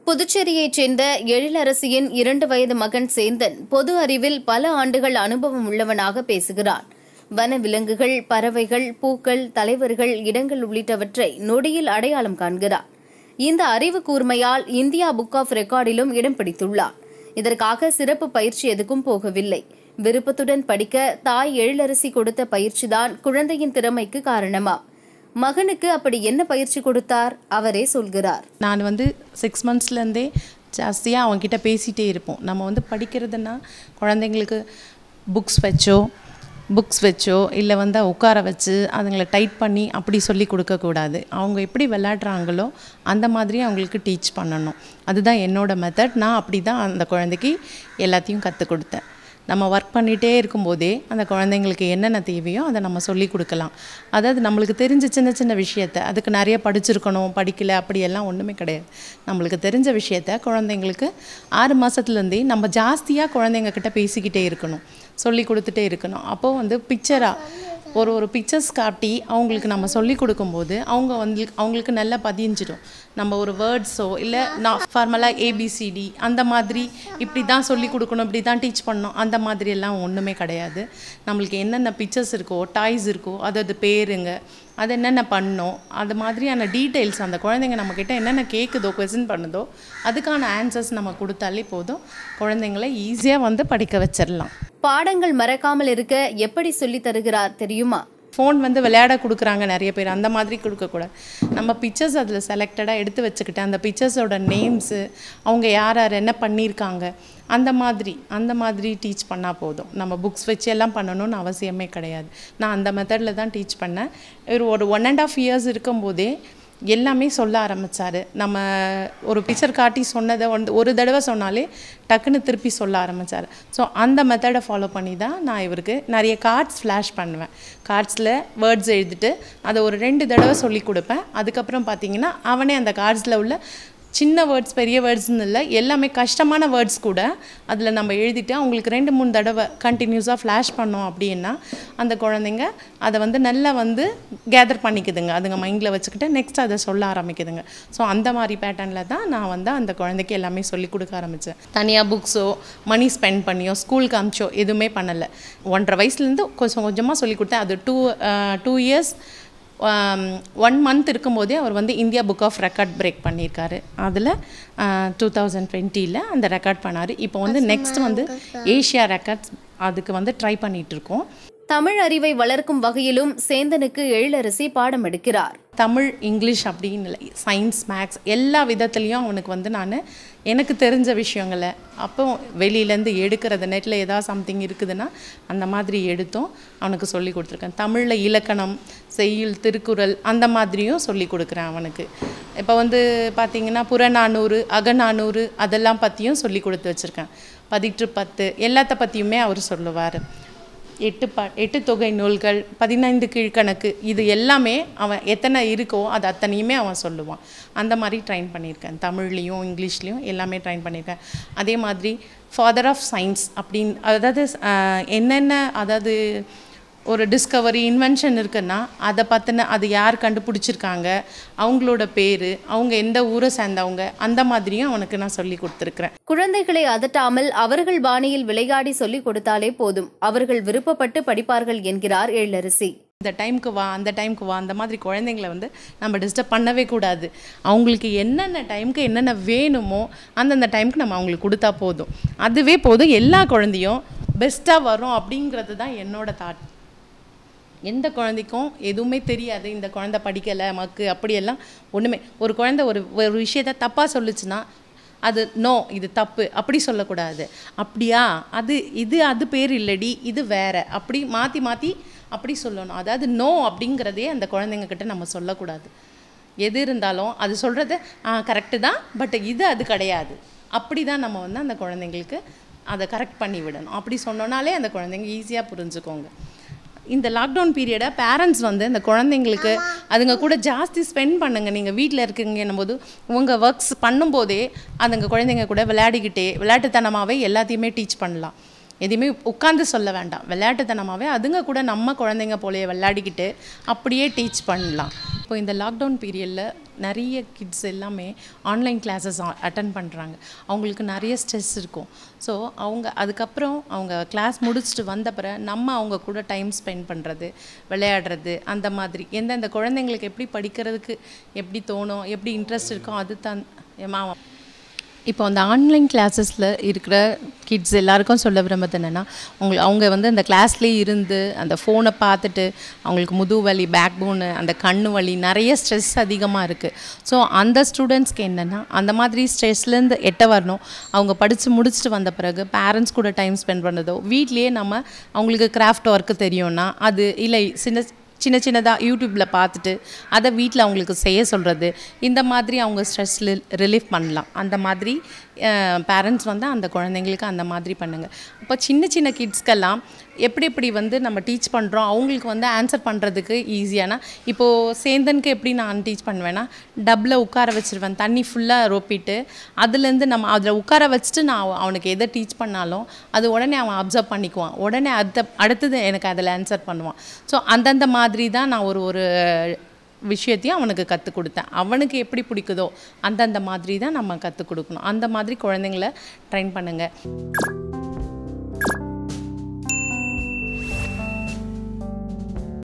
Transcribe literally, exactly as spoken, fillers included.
புதுச்சேரியைச் சேர்ந்த எழிலரசியின் இரண்டு வயது மகன் சேந்தன் பொது அறிவில் பல ஆண்டுகள் அனுபவம் உள்ளவனாக பேசுகிறான். வன விலங்குகள், பறவைகள், பூக்கள், தலைவர்கள், இடங்கள் உள்ளிட்டவற்றை நொடியில் அடையாளம் காண்கிறான். இந்த அறிவு கூர்மையால் இந்தியா புக் ஆஃப் ரெக்கார்டிலும் இடம் பிடித்துள்ளான். இதற்காக சிறப்பு பயிற்சி எதுக்கும் போகவில்லை. விருப்பத்துடன் படிக்க தாய் எழிலரசி கொடுத்த பயிற்சிதான் குழந்தையின் திறமைக்கு காரணமாம். மகனுக்கு அப்படி என்ன பயிற்சி கொடுத்தார் அவரே சொல்கிறார். நான் வந்து சிக்ஸ் மந்த்ஸ்லேருந்தே ஜாஸ்தியாக அவங்ககிட்ட பேசிகிட்டே இருப்போம். நம்ம வந்து படிக்கிறதுனா குழந்தைங்களுக்கு புக்ஸ் வச்சோ புக்ஸ் வச்சோ இல்லை வந்து உட்கார வச்சு அதுங்களை டைட் பண்ணி அப்படி சொல்லி கொடுக்கக்கூடாது. அவங்க எப்படி விளையாடுறாங்களோ அந்த மாதிரி அவங்களுக்கு டீச் பண்ணணும். அதுதான் என்னோடய மெத்தட். நான் அப்படி தான் அந்த குழந்தைக்கு எல்லாத்தையும் கற்றுக் கொடுத்தேன். நம்ம ஒர்க் பண்ணிகிட்டே இருக்கும்போதே அந்த குழந்தைங்களுக்கு என்னென்ன தேவையோ அதை நம்ம சொல்லி கொடுக்கலாம். அதாவது நம்மளுக்கு தெரிஞ்ச சின்ன சின்ன விஷயத்தை, அதுக்கு நிறைய படிச்சிருக்கணும் படிக்கலை அப்படியெல்லாம் ஒன்றுமே கிடையாது. நம்மளுக்கு தெரிஞ்ச விஷயத்த குழந்தைங்களுக்கு ஆறு மாதத்துலேருந்தே நம்ம ஜாஸ்தியாக குழந்தைங்கக்கிட்ட பேசிக்கிட்டே இருக்கணும், சொல்லி கொடுத்துட்டே இருக்கணும். அப்போது வந்து பிக்சராக ஒரு ஒரு பிக்சர்ஸ் காட்டி அவங்களுக்கு நம்ம சொல்லி கொடுக்கும்போது அவங்க வந்து அவங்களுக்கு நல்லா பதிஞ்சிடும். நம்ம ஒரு வேர்ட்ஸோ இல்லை நான் ஃபார்மலாக ஏபிசிடி அந்த மாதிரி இப்படி தான் சொல்லி கொடுக்கணும், இப்படி தான் டீச் பண்ணணும் அந்த மாதிரி எல்லாம் ஒன்றுமே கிடையாது. நம்மளுக்கு என்னென்ன பிக்சர்ஸ் இருக்கோ, டாய்ஸ் இருக்கோ, அதாவது பேருங்க, அது என்னென்ன பண்ணோம், அது மாதிரியான டீட்டெயில்ஸ் அந்த குழந்தைங்க நம்மக்கிட்ட என்னென்ன கேட்குதோ, கொஸ்டின் பண்ணுதோ அதுக்கான ஆன்சர்ஸ் நம்ம கொடுத்தாலே போதும். குழந்தைங்களை ஈஸியாக வந்து படிக்க வச்சிடலாம். பாடங்கள் மறக்காமல் இருக்க எப்படி சொல்லி தருகிறார் தெரியுமா? ஃபோன் வந்து விளையாட கொடுக்குறாங்க நிறைய பேர், அந்த மாதிரி கொடுக்கக்கூடாது. நம்ம பிக்சர்ஸ் அதில் செலக்டடாக எடுத்து வச்சுக்கிட்டு அந்த பிக்சர்ஸோட நேம்ஸு, அவங்க யார் யார் என்ன பண்ணியிருக்காங்க அந்த மாதிரி அந்த மாதிரி டீச் பண்ணால் போதும். நம்ம புக்ஸ் வச்சு எல்லாம் பண்ணணும்னு அவசியமே கிடையாது. நான் அந்த மெத்தடில் தான் டீச் பண்ணேன். ஒரு ஒரு ஒன் அண்ட் ஆஃப் இயர்ஸ் இருக்கும்போதே எல்லாமே சொல்ல ஆரம்பித்தார். நம்ம ஒரு பிக்சர் காட்டி சொன்னதை வந்து ஒரு தடவை சொன்னாலே டக்குன்னு திருப்பி சொல்ல ஆரம்பித்தார். ஸோ அந்த மெத்தடை ஃபாலோ பண்ணி தான் நான் இவருக்கு நிறைய கார்ட்ஸ் ஃப்ளாஷ் பண்ணுவேன். கார்ட்ஸில் வேர்ட்ஸ் எழுதிட்டு அதை ஒரு ரெண்டு தடவை சொல்லி கொடுப்பேன். அதுக்கப்புறம் பார்த்திங்கன்னா அவனே அந்த கார்ட்ஸில் உள்ள சின்ன வேர்ட்ஸ், பெரிய வேர்ட்ஸ்னு இல்லை, எல்லாமே கஷ்டமான வேர்ட்ஸ் கூட அதில் நம்ம எழுதிட்டு அவங்களுக்கு ரெண்டு மூணு தடவை கண்டினியூஸாக ஃப்ளாஷ் பண்ணோம் அப்படின்னா அந்த குழந்தைங்க அதை வந்து நல்லா வந்து கேதர் பண்ணிக்குதுங்க. அதுங்க மைண்டில் வச்சுக்கிட்டு நெக்ஸ்ட் அதை சொல்ல ஆரம்பிக்குதுங்க. ஸோ அந்த மாதிரி பேட்டர்னில் தான் நான் வந்து அந்த குழந்தைக்கு எல்லாமே சொல்லி கொடுக்க ஆரம்பித்தேன். தனியாக புக்ஸோ மணி ஸ்பெண்ட் பண்ணியோ ஸ்கூலுக்கு அமிச்சோ எதுவுமே பண்ணலை. ஒன்றரை வயசுலேருந்து கொஞ்சம் கொஞ்சமாக சொல்லி கொடுத்தேன். அது two two years one month இருக்கும்போதே அவர் வந்து India book of record break பண்ணியிருக்காரு. அதில் டூ தௌசண்ட் டுவெண்ட்டியில் அந்த ரெக்கார்ட் பண்ணார். இப்போ வந்து நெக்ஸ்ட் வந்து ஏஷியா ரெக்கார்ட்ஸ் அதுக்கு வந்து ட்ரை பண்ணிகிட்ருக்கோம். தமிழ் அறிவை வளர்க்கும் வகையிலும் சேந்தனுக்கு எழிலரசி பாடம் எடுக்கிறார். தமிழ், இங்கிலீஷ் அப்படின்னு இல்லை, சயின்ஸ், மேக்ஸ் எல்லா விதத்துலேயும் அவனுக்கு வந்து நான் எனக்கு தெரிஞ்ச விஷயங்களை அப்போ வெளியிலேருந்து எடுக்கிறது, நெட்டில் ஏதாவது சம்திங் இருக்குதுன்னா அந்த மாதிரி எடுத்தும் அவனுக்கு சொல்லி கொடுத்துருக்கேன். தமிழில் இலக்கணம், செய்யுள், திருக்குறள் அந்த மாதிரியும் சொல்லி கொடுக்குறேன் அவனுக்கு. இப்போ வந்து பார்த்திங்கன்னா புறநானூறு, அகநானூறு அதெல்லாம் பற்றியும் சொல்லி கொடுத்து வச்சுருக்கேன். பதிற்று பத்து எல்லாத்த பற்றியுமே அவர் சொல்லுவார். எட்டு ப எட்டு தொகை நூல்கள், பதினைந்து கீழ்கணக்கு, இது எல்லாமே அவன் எத்தனை இருக்கோ அது அத்தனையுமே அவன் சொல்லுவான். அந்த மாதிரி ட்ரைன் பண்ணியிருக்கேன். தமிழ்லேயும் இங்கிலீஷ்லேயும் எல்லாமே ட்ரைன் பண்ணியிருக்கேன். அதே மாதிரி ஃபாதர் ஆஃப் சயின்ஸ் அப்படின்னு, அதாவது என்னென்ன அதாவது ஒரு டிஸ்கவரி, இன்வென்ஷன் இருக்குன்னா அதை பற்றின அது யார் கண்டுபிடிச்சிருக்காங்க, அவங்களோட பேர், அவங்க எந்த ஊரை சேர்ந்தவங்க, அந்த மாதிரியும் அவனுக்கு நான் சொல்லி கொடுத்துருக்குறேன். குழந்தைகளை அதட்டாமல் அவர்கள் பாணியில் விளையாடி சொல்லிக் கொடுத்தாலே போதும், அவர்கள் விருப்பப்பட்டு படிப்பார்கள் என்கிறார் எழிலரசி. இந்த டைமுக்கு வா, அந்த டைமுக்கு வா, அந்த மாதிரி குழந்தைங்களை வந்து நம்ம டிஸ்டர்ப் பண்ணவே கூடாது. அவங்களுக்கு என்னென்ன டைமுக்கு என்னென்ன வேணுமோ அந்தந்த டைமுக்கு நம்ம அவங்களுக்கு கொடுத்தா போதும். அதுவே போதும், எல்லா குழந்தையும் பெஸ்ட்டாக வரும் அப்படிங்கிறது தான் என்னோட தாட். எந்த குழந்தைக்கும் எதுவுமே தெரியாது, இந்த குழந்தை படிக்கலை மக்கு அப்படியெல்லாம் ஒன்றுமே. ஒரு குழந்தை ஒரு ஒரு விஷயத்த தப்பாக சொல்லுச்சுன்னா அது நோ, இது தப்பு அப்படி சொல்லக்கூடாது. அப்படியா, அது இது அது பேர் இல்லடி, இது வேறு, அப்படி மாற்றி மாற்றி அப்படி சொல்லணும். அதாவது நோ அப்படிங்கிறதே அந்த குழந்தைங்கக்கிட்ட நம்ம சொல்லக்கூடாது. எது இருந்தாலும் அது சொல்கிறது ஆ கரெக்டு தான், பட் இது அது கிடையாது, அப்படி தான் நம்ம வந்து அந்த குழந்தைங்களுக்கு அதை கரெக்ட் பண்ணி விடணும். அப்படி சொன்னோன்னாலே அந்த குழந்தைங்க ஈஸியாக புரிஞ்சுக்கோங்க. இந்த லாக்டவுன் பீரியடை பேரண்ட்ஸ் வந்து இந்த குழந்தைங்களுக்கு அதுங்க கூட ஜாஸ்தி ஸ்பெண்ட் பண்ணுங்கள். நீங்கள் வீட்டில் இருக்கீங்கன்னும் போது உங்கள் ஒர்க்ஸ் பண்ணும்போதே அதுங்க குழந்தைங்க கூட விளையாடிக்கிட்டே விளையாட்டுத்தனமாகவே எல்லாத்தையுமே டீச் பண்ணலாம். எதையுமே உட்காந்து சொல்ல வேண்டாம், விளையாட்டுத்தனமாகவே அதுங்க கூட நம்ம குழந்தைங்க போலேயே விளையாடிக்கிட்டு அப்படியே டீச் பண்ணலாம். இப்போ இந்த லாக்டவுன் பீரியடில் நிறைய கிட்ஸ் எல்லாமே ஆன்லைன் கிளாஸஸ் அட்டன் பண்ணுறாங்க. அவங்களுக்கு நிறைய ஸ்ட்ரெஸ் இருக்கும். ஸோ அவங்க அதுக்கப்புறம் அவங்க கிளாஸ் முடிச்சுட்டு வந்த பிறகு நம்ம அவங்க கூட டைம் ஸ்பெண்ட் பண்ணுறது, விளையாடுறது, அந்த மாதிரி எந்தெந்த குழந்தைங்களுக்கு எப்படி படிக்கிறதுக்கு எப்படி தோணும், எப்படி இன்ட்ரெஸ்ட் இருக்கோ அது தான். இப்போ அந்த ஆன்லைன் கிளாஸஸில் இருக்கிற கிட்ஸ் எல்லாருக்கும் சொல்ல விரும்புறது என்னென்னா, அவங்க அவங்க வந்து அந்த கிளாஸ்லேயே இருந்து அந்த ஃபோனை பார்த்துட்டு அவங்களுக்கு முதுகு வலி, பேக் போனு, அந்த கண்ணு வலி, நிறைய ஸ்ட்ரெஸ் அதிகமாக இருக்குது. ஸோ அந்த ஸ்டூடெண்ட்ஸ்க்கு என்னென்னா அந்த மாதிரி ஸ்ட்ரெஸ்லேருந்து எட்ட வரணும். அவங்க படித்து முடிச்சுட்டு வந்த பிறகு பேரண்ட்ஸ் கூட டைம் ஸ்பெண்ட் பண்ணுறதோ, வீட்லேயே நம்ம அவங்களுக்கு கிராஃப்ட் ஒர்க்கு தெரியும்னா அது இல்லை சின்ன சின்ன சின்னதாக யூடியூப்பில் பார்த்துட்டு அதை வீட்டில் அவங்களுக்கு செய்ய சொல்கிறது, இந்த மாதிரி அவங்க ஸ்ட்ரெஸ் ரிலீஃப் பண்ணலாம். அந்த மாதிரி பேரண்ட்ஸ் வந்து அந்த குழந்தைங்களுக்கு அந்த மாதிரி பண்ணுங்கள். இப்போ சின்ன சின்ன கிட்ஸ்க்கெல்லாம் எப்படி எப்படி வந்து நம்ம டீச் பண்ணுறோம் அவங்களுக்கு வந்து ஆன்சர் பண்ணுறதுக்கு ஈஸியானா, இப்போது சேந்தனுக்கு எப்படி நான் டீச் பண்ணுவேன்னா, டப்பில் உட்கார வச்சுருவேன், தண்ணி ஃபுல்லாக ரொப்பிட்டு அதுலேருந்து நம்ம அதில் உட்கார வச்சுட்டு நான் அவனுக்கு எதை டீச் பண்ணாலும் அது உடனே அவன் அப்சர்வ் பண்ணிக்குவான். உடனே அடுத்த அடுத்தது எனக்கு அதில் ஆன்சர் பண்ணுவான். ஸோ அந்தந்த மாதிரி தான் நான் ஒரு ஒரு விஷயத்தையும் அவனுக்கு கற்றுக் கொடுத்தேன். அவனுக்கு எப்படி பிடிக்குதோ அந்தந்த மாதிரி தான் நம்ம கற்றுக் கொடுக்கணும். அந்த மாதிரி குழந்தைங்கள ட்ரெயின் பண்ணுங்கள்.